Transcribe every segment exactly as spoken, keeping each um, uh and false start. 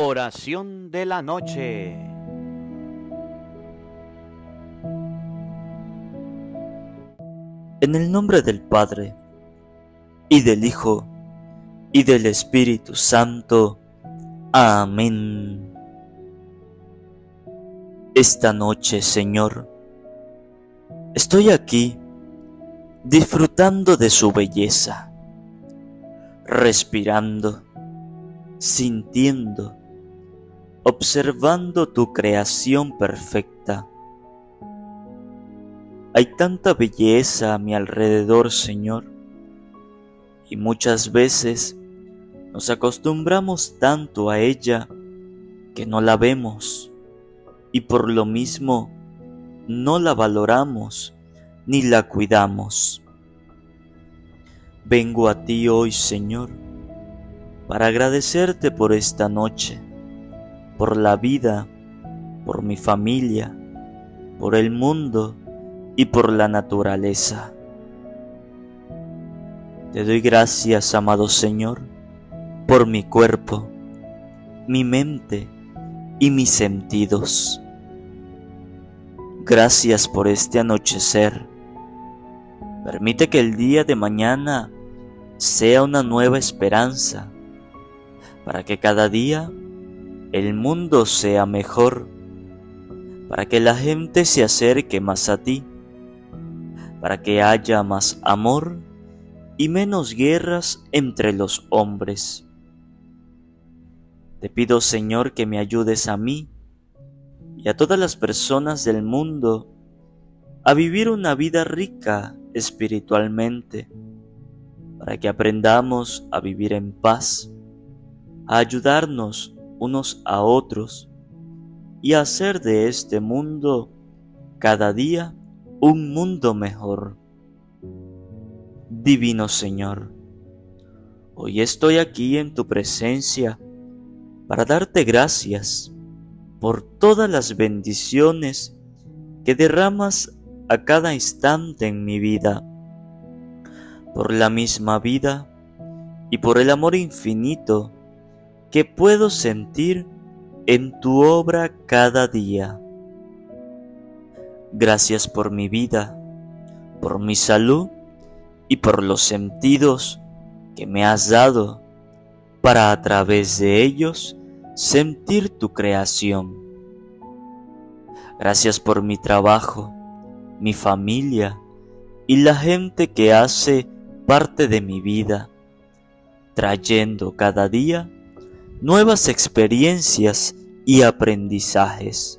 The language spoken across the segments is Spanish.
Oración de la noche. En el nombre del Padre, y del Hijo, y del Espíritu Santo. Amén. Esta noche, Señor, estoy aquí disfrutando de su belleza, respirando, sintiendo, observando tu creación perfecta. Hay tanta belleza a mi alrededor, Señor, y muchas veces nos acostumbramos tanto a ella que no la vemos y por lo mismo no la valoramos ni la cuidamos. Vengo a ti hoy, Señor, para agradecerte por esta noche, por la vida, por mi familia, por el mundo y por la naturaleza. Te doy gracias, amado Señor, por mi cuerpo, mi mente y mis sentidos. Gracias por este anochecer. Permite que el día de mañana sea una nueva esperanza, para que cada día el mundo sea mejor, para que la gente se acerque más a ti, para que haya más amor y menos guerras entre los hombres. Te pido, Señor, que me ayudes a mí y a todas las personas del mundo a vivir una vida rica espiritualmente, para que aprendamos a vivir en paz, a ayudarnos unos a otros y a hacer de este mundo cada día un mundo mejor. Divino Señor, hoy estoy aquí en tu presencia para darte gracias por todas las bendiciones que derramas a cada instante en mi vida, por la misma vida y por el amor infinito que puedo sentir en tu obra cada día. Gracias por mi vida, por mi salud y por los sentidos que me has dado para a través de ellos sentir tu creación. Gracias por mi trabajo, mi familia y la gente que hace parte de mi vida, trayendo cada día nuevas experiencias y aprendizajes.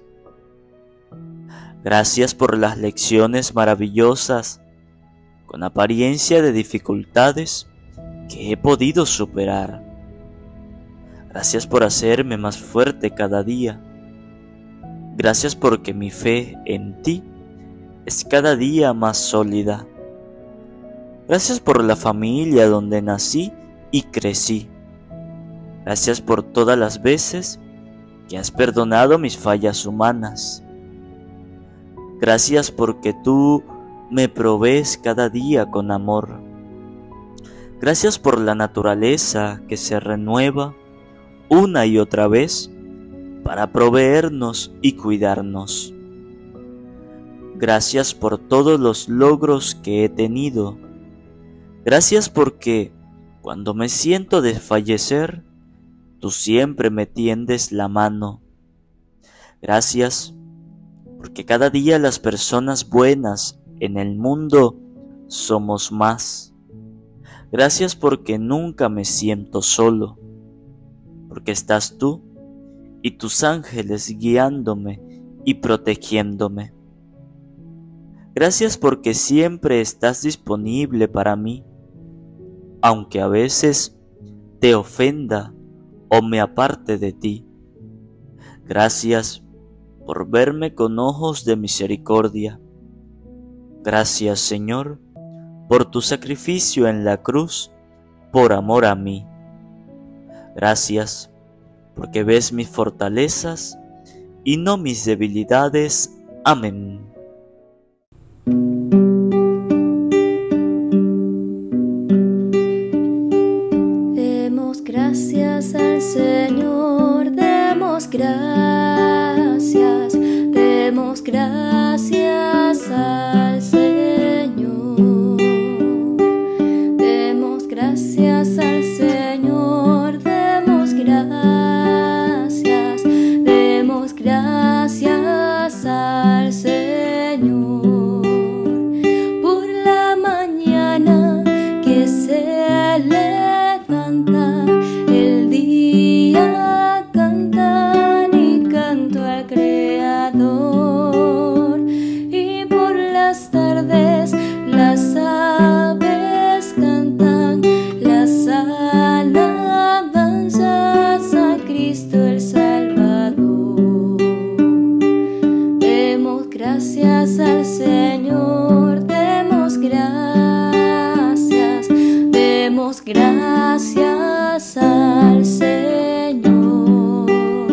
Gracias por las lecciones maravillosas, con apariencia de dificultades, que he podido superar. Gracias por hacerme más fuerte cada día. Gracias porque mi fe en ti es cada día más sólida. Gracias por la familia donde nací y crecí. Gracias por todas las veces que has perdonado mis fallas humanas. Gracias porque tú me provees cada día con amor. Gracias por la naturaleza que se renueva una y otra vez para proveernos y cuidarnos. Gracias por todos los logros que he tenido. Gracias porque cuando me siento desfallecer, tú siempre me tiendes la mano. Gracias porque cada día las personas buenas en el mundo somos más. Gracias porque nunca me siento solo, porque estás tú y tus ángeles guiándome y protegiéndome. Gracias porque siempre estás disponible para mí, aunque a veces te ofenda o me aparte de ti. Gracias por verme con ojos de misericordia. Gracias, Señor, por tu sacrificio en la cruz por amor a mí. Gracias porque ves mis fortalezas y no mis debilidades. Amén. Demos gracias al Señor de gracias, demos gracias al Señor. Demos gracias al Señor, demos gracias, demos gracias al Señor. Por la mañana que se levanta, el día cantan y canto al Creador. Y por las tardes las aves cantan las alabanzas a Cristo el Salvador. Demos gracias al Señor, demos gracias, demos gracias al Señor.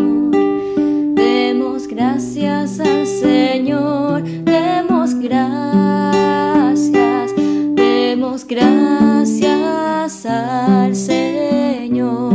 Demos gracias al Señor, demos gracias, demos gracias al Señor.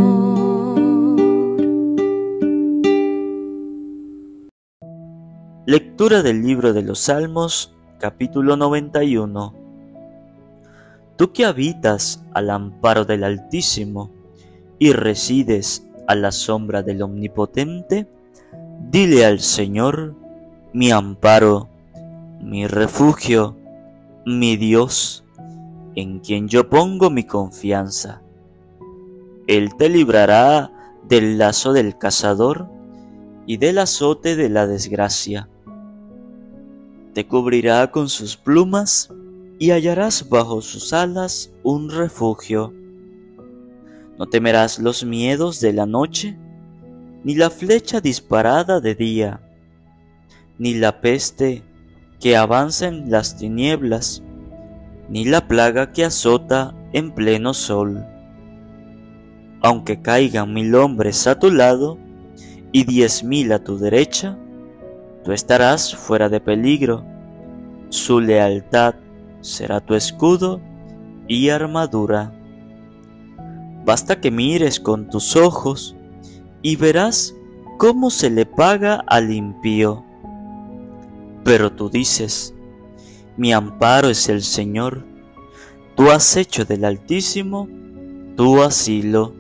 Lectura del libro de los Salmos, capítulo noventa y uno. Tú que habitas al amparo del Altísimo y resides a la sombra del Omnipotente, dile al Señor, mi amparo, mi refugio, mi Dios, en quien yo pongo mi confianza. Él te librará del lazo del cazador y del azote de la desgracia. Te cubrirá con sus plumas y hallarás bajo sus alas un refugio. No temerás los miedos de la noche, ni la flecha disparada de día, ni la peste que avanza en las tinieblas, ni la plaga que azota en pleno sol. Aunque caigan mil hombres a tu lado y diez mil a tu derecha, tú estarás fuera de peligro. Su lealtad será tu escudo y armadura. Basta que mires con tus ojos y verás cómo se le paga al impío. Pero tú dices, mi amparo es el Señor, tú has hecho del Altísimo tu asilo.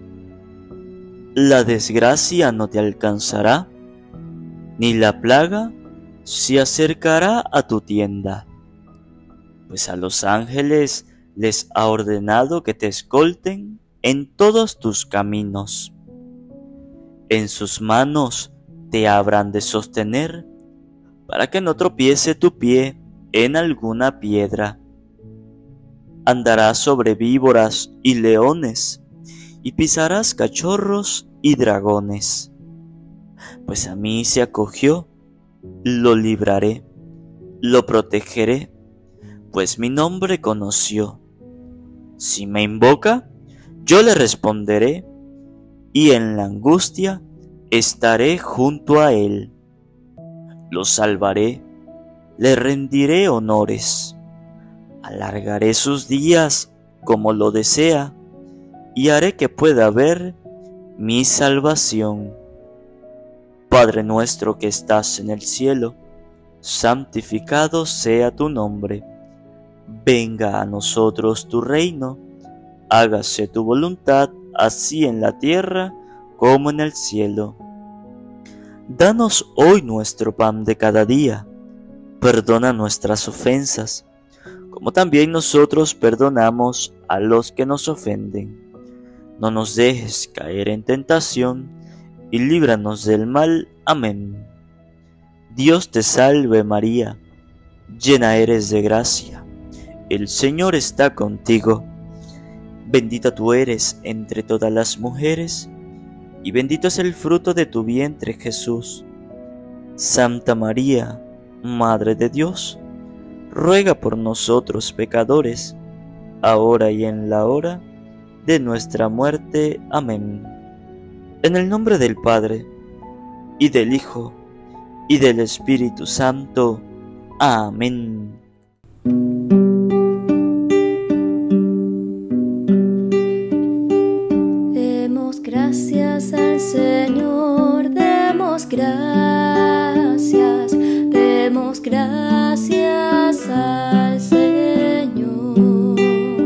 La desgracia no te alcanzará, ni la plaga se acercará a tu tienda, pues a los ángeles les ha ordenado que te escolten en todos tus caminos. En sus manos te habrán de sostener, para que no tropiece tu pie en alguna piedra. Andarás sobre víboras y leones, y pisarás cachorros y dragones. Pues a mí se acogió, lo libraré, lo protegeré, pues mi nombre conoció. Si me invoca, yo le responderé, y en la angustia estaré junto a él. Lo salvaré, le rendiré honores, alargaré sus días como lo desea, y haré que pueda ver mi salvación. Padre nuestro que estás en el cielo, santificado sea tu nombre. Venga a nosotros tu reino, hágase tu voluntad, así en la tierra como en el cielo. Danos hoy nuestro pan de cada día, perdona nuestras ofensas, como también nosotros perdonamos a los que nos ofenden. No nos dejes caer en tentación, y líbranos del mal. Amén. Dios te salve María, llena eres de gracia, el Señor está contigo. Bendita tú eres entre todas las mujeres, y bendito es el fruto de tu vientre Jesús. Santa María, Madre de Dios, ruega por nosotros pecadores, ahora y en la hora de nuestra muerte. Amén. En el nombre del Padre, y del Hijo, y del Espíritu Santo. Amén. Demos gracias al Señor. gracias, demos gracias al Señor.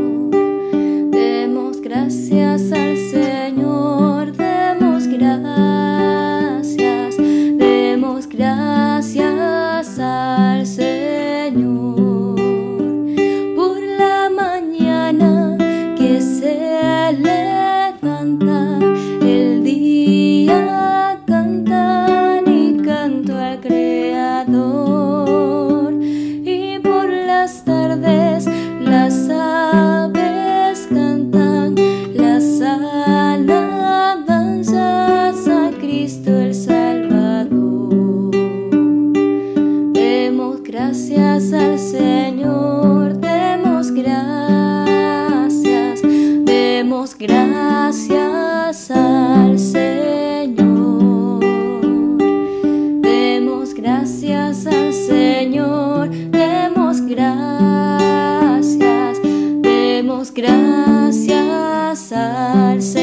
Demos gracias al Señor, demos gracias, demos gracias al Señor. Por la mañana que se levanta, el día cantan y canto al Creador. Y por las tardes las aves cantan las alabanzas a Cristo el Salvador. Demos gracias al Señor, demos gracias, demos gracias al Señor. Demos gracias al Señor, demos gracias, demos gracias al Señor.